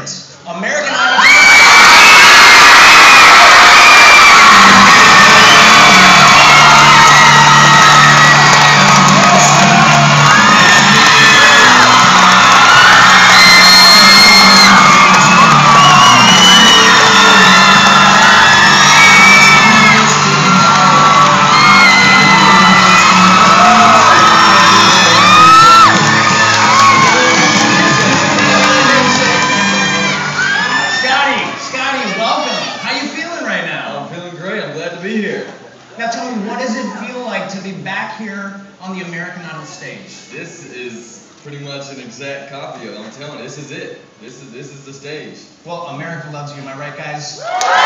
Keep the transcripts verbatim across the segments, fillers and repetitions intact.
difference. American Idol. Now tell me, what does it feel like to be back here on the American Idol stage? This is pretty much an exact copy of it. I'm telling you, this is it. This is this is the stage. Well, America loves you, am I right, guys?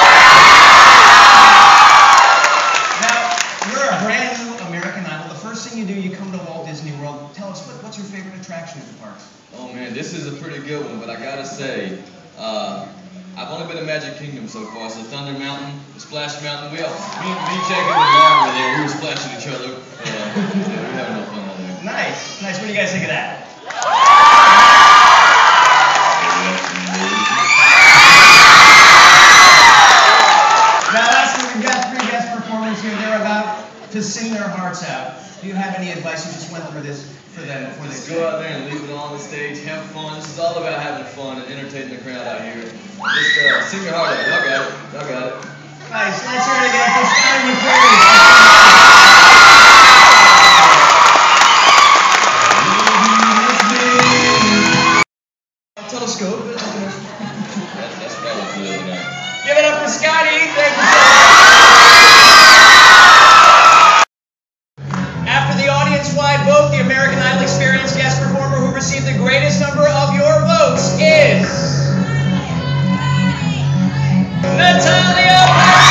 Now, you're a brand new American Idol. The first thing you do, you come to Walt Disney World. Tell us, what, what's your favorite attraction at the park? Oh man, this is a pretty good one, but I gotta say, uh, I've only been to Magic Kingdom so far. So Thunder Mountain, the Splash Mountain. We all, me, me, Jacob, and Lauren were there. We were splashing each other. Uh, yeah, we were having no fun out there. Nice, nice. What do you guys think of that? Now, lastly, we've got three guest performers here. They're about to sing their hearts out. Do you have any advice? You just went through this for them before they Just go out there and leave it on the stage, have fun. This is all about having fun and entertaining the crowd out here. Just uh, sing your heart out. Y'all got it. Y'all got it. Nice. Let's hear it again for Scotty McCreery. Telescope. That's, that's what I was doing tonight. Give it up for Scotty. Thank you so much. After the audience-wide vote, the American Idol Experience guest performer who received the greatest number of your votes is Natalia.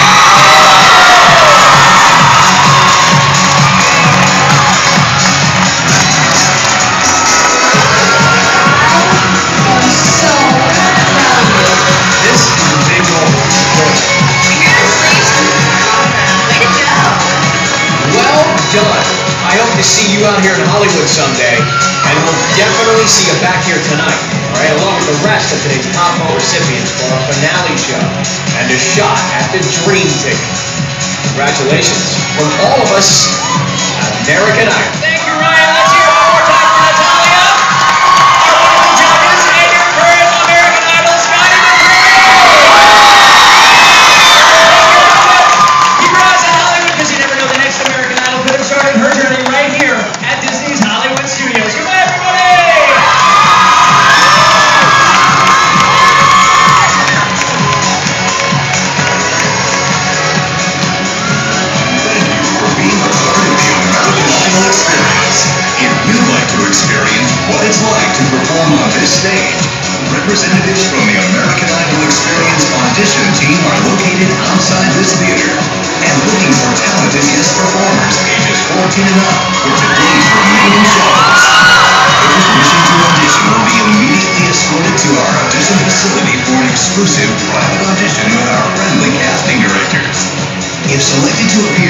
I hope to see you out here in Hollywood someday, and we'll definitely see you back here tonight, all right, along with the rest of today's top vote recipients for our finale show and a shot at the Dream Ticket. Congratulations from all of us at American Idol. Thank you, Ryan. Let's hear it one more time for Natalia, our wonderful judges, and your current American Idol, Scotty McCreery. Keep your eyes on Hollywood, because you never know, the next American Idol could have started her journey right here at Disney's Hollywood Studios. Goodbye, everybody! Thank you for being a part of the American Idol experience. If you'd like to experience what it's like to perform on this stage, representatives from the American Idol Experience audition team are located outside this theater and looking for talented guest performers ages fourteen and up for today's remaining shows. Those wishing to audition will be immediately escorted to our audition facility for an exclusive private audition with our friendly casting directors. If selected to appear